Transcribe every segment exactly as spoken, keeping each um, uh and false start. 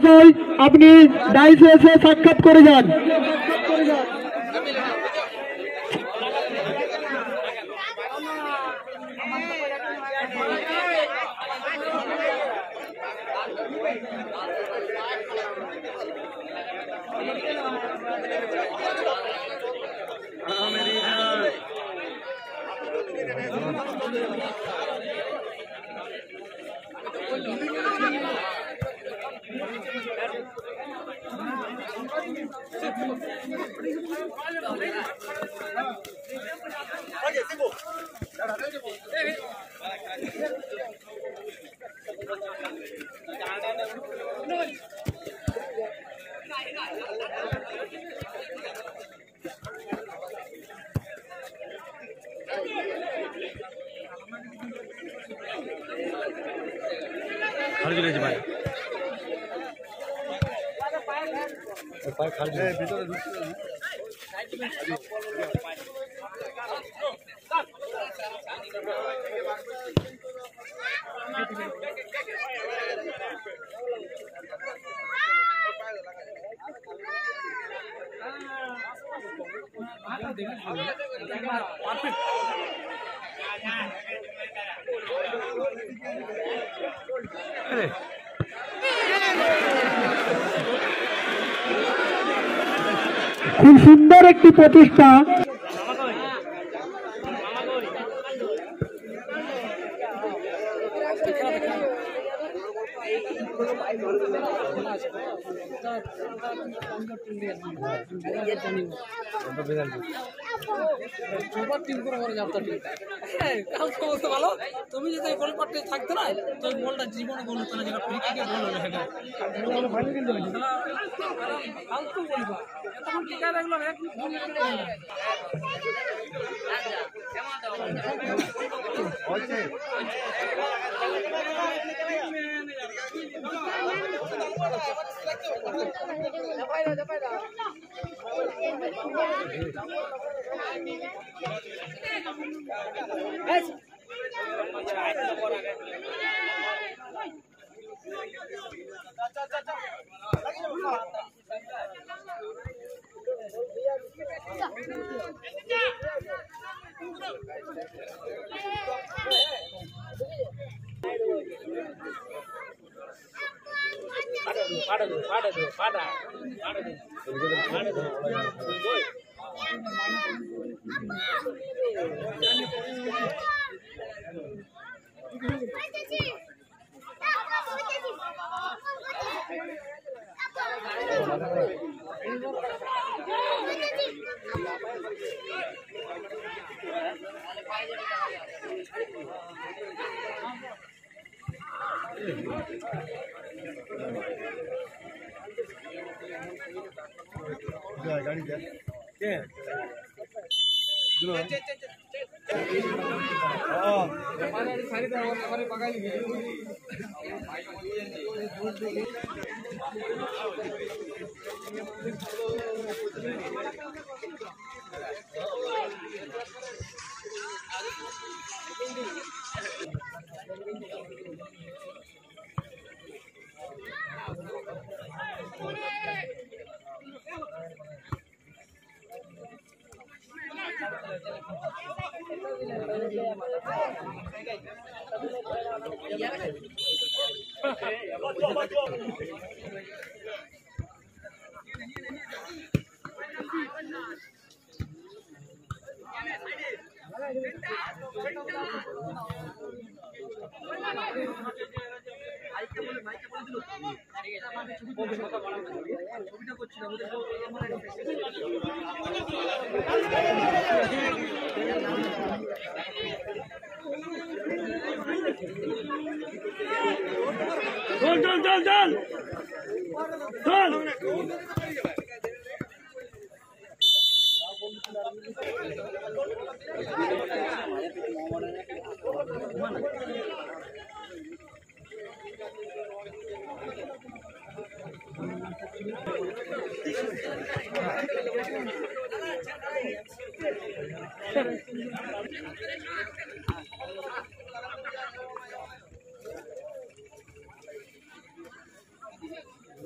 মাত্রই আপনি ডাইসে এসে সাক্ষাৎ করে যান। ভিতরে ঢুকছে খুব সুন্দর একটি প্রতিষ্ঠা। তুমি যদি গোল পাটে থাকতো না তো গোলটা জীবনে গোল হতো না, যেটা ফ্রি কিকে গোল হলো সেটা ফালতু বলবা তখন টিকা রাখলো এক Pada tu, pada tu, pada, pada tu, pada tu, गाड़ी जा के दुनो हां हमारे सारी तरह हमारे पका ली चल चल चल चल चल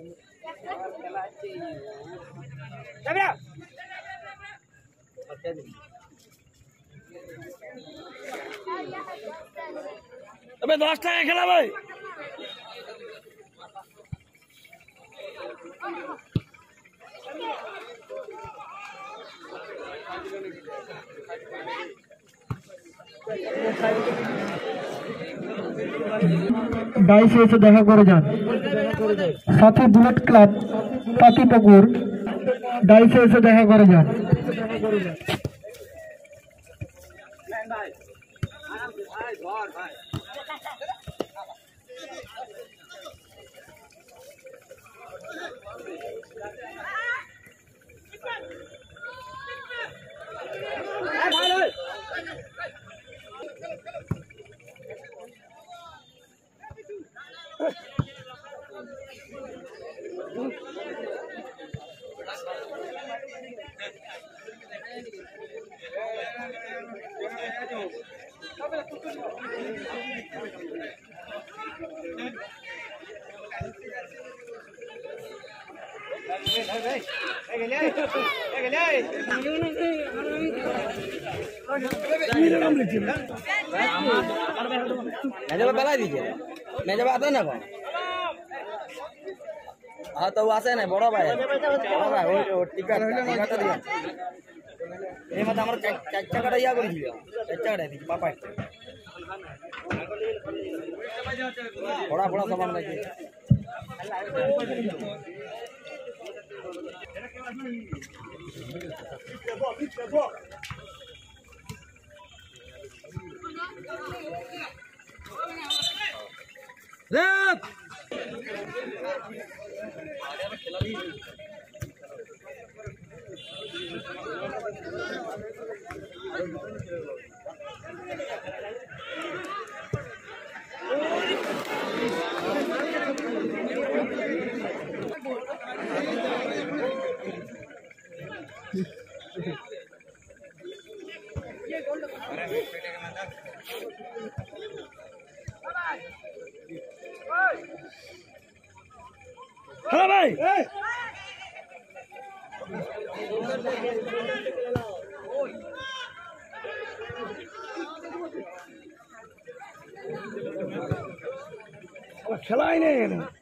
তবে দশ টাকা খেলা ভাই ডাইসে এসে দেখা করে যান। সাথে বুলেট ক্লাব পাতিপুকুর, ডাইসে এসে দেখা করে যান। বেলাই দিছে মেজাবা আছে না কম হ্যাঁ তো আছে না বড় ভাই বড় ভাই ওই টিকাট টিকাটটা দিয়ে এই মধ্যে আমার চার টাকাটা ইয়া করেছিল চার টাকাটা দিচ্ছি পাপা বড়া বড়া সামান লাগে রেড হ্যালো ভাই খেলাই নেই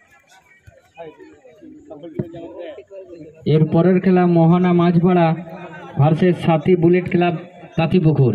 এর পরের খেলা Mohana Majhpara versus Sathi bullet club Tantipukur.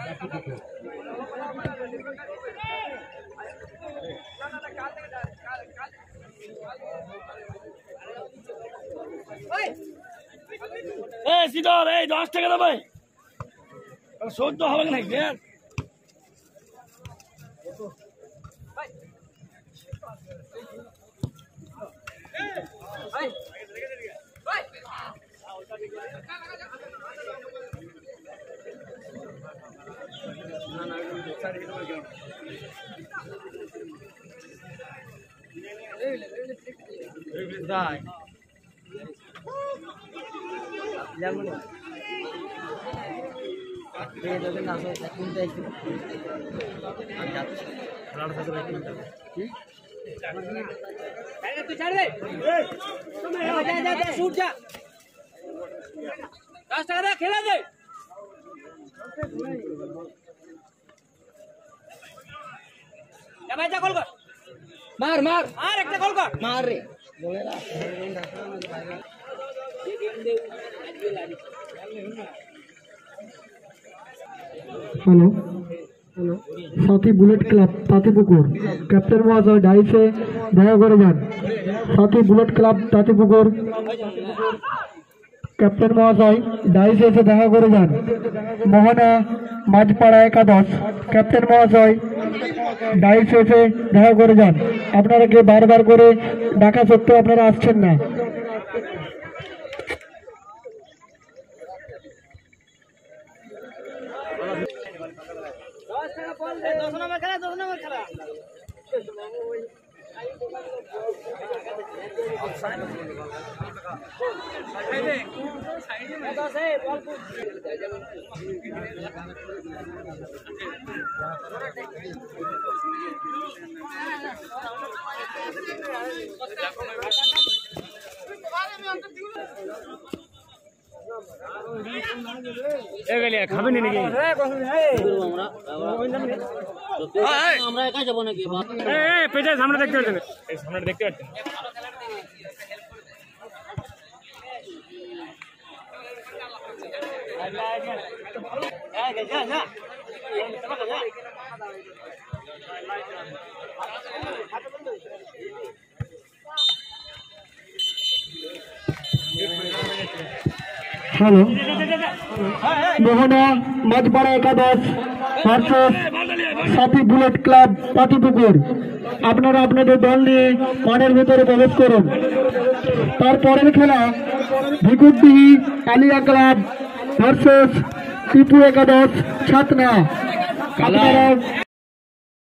এই সিদর এই দশ টাকা দেবে সহ্য হবে নাকি দশ টাকা খেলা দে মার মার আর একটা গোল কর মার রে hello hello Sathi bullet club Tantipukur captain মহাশয় ডাইসে দেখা করে যান। সাথী বুলেট ক্লাব তাঁতিপুকুর ক্যাপ্টেন মহাশয় ডাইসে এসে দেখা করে যান। মোহনা মাঝপাড়া একাদশ ক্যাপ্টেন মহাশয় ডাইসে এসে দেখা করে যান। আপনারাকে বারবার করে ডাকা সত্ত্বেও আপনারা আসছেন না। দশ নম্বর খেলা দশ নম্বর খেলা সাইডে আমরা একা যাবো নাকি সামনে দেখতে পাচ্ছেন সামনে দেখতে পাচ্ছেন হ্যালো মোহনা মাঝপাড়া একাদশ versus Sathi bullet club Patipukur. আপনারা আপনাদের দল নিয়ে মাঠের ভেতরে প্রবেশ করুন। তারপরের খেলা ভিকুরদিহি আলিয়া ক্লাব ভার্সেস টিপু একাদশ ছাতনা। আপনারা